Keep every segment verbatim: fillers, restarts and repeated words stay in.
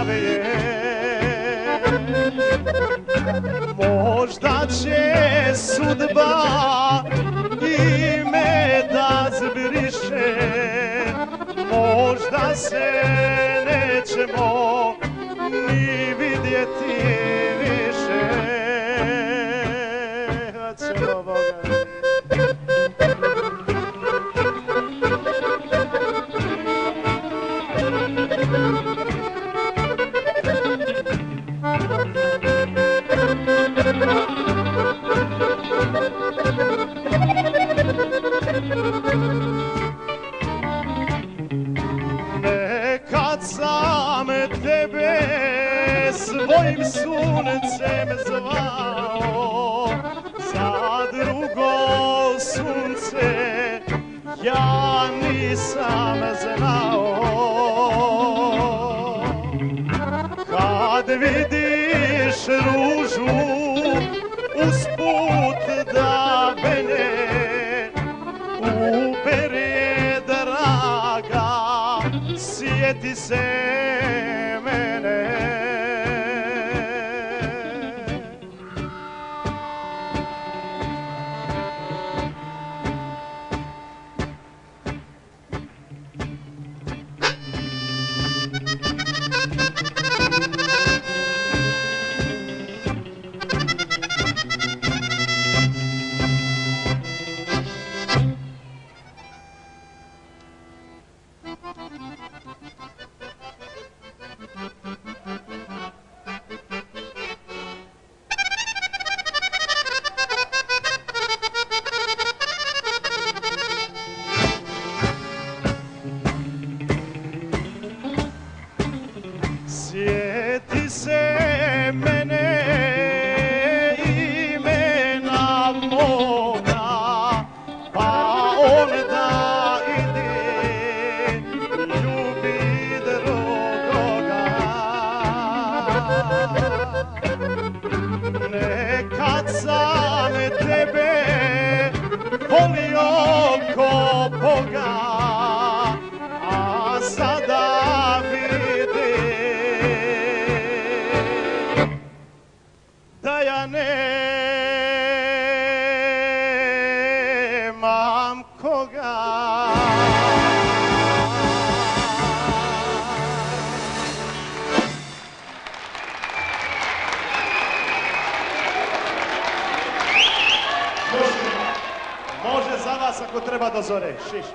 zdravije. Možda će sudba ime da zbriše, možda se nećemo ni vidjeti više. Ćemo Boga. Nekad sam tebe svojim suncem zvao, za drugo sunce ja nisam znao. Kad vidiš ružu usput da mene ubere draga, sjeti se mene. Sjeti se mene imena moga, pa onda ide ljubi drugoga. Nekad sam tebe volio ko Boga, a sada vidim da ja nemam koga. Može za vas ako treba do zore, šiš.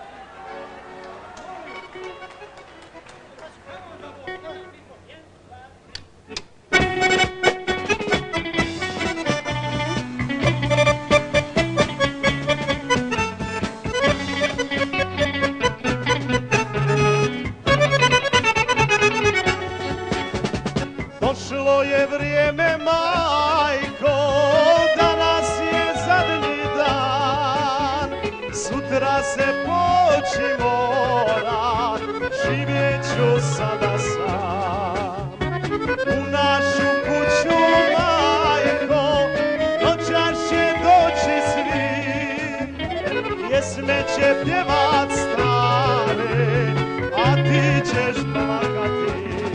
Došlo je vrijeme, majko, danas je zadnji dan, sutra se poći mora, živjet ću sada sam. U našu kuću, majko, noćas će doći svi, pjesme će pjevat stare, a ti ćeš plakati.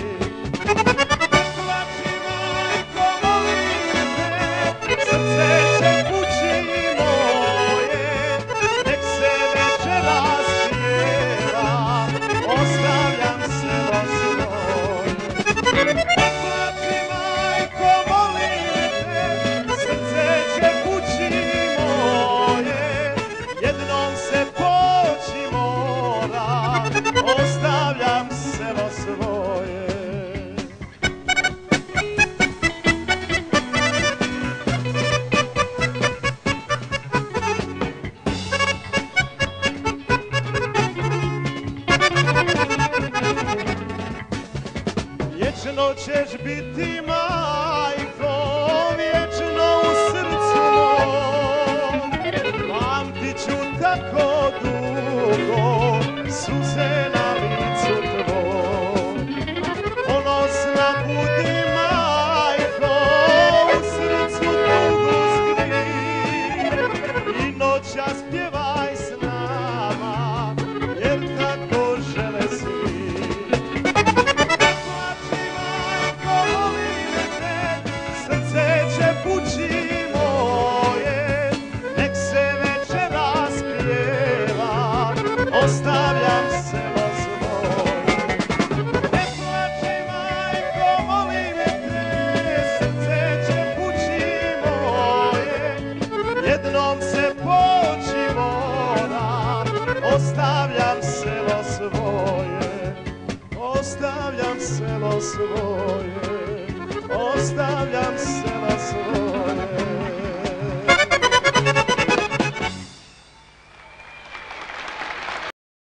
Vječno ćeš biti, majko, vječno u srcu mom, pamtit ću tako dugo suze na licu tvom. Ponosna budi, majko, u srcu tugu skri, i noćas pjevaj s nama, jer tako žele svi. Plači, ostavljam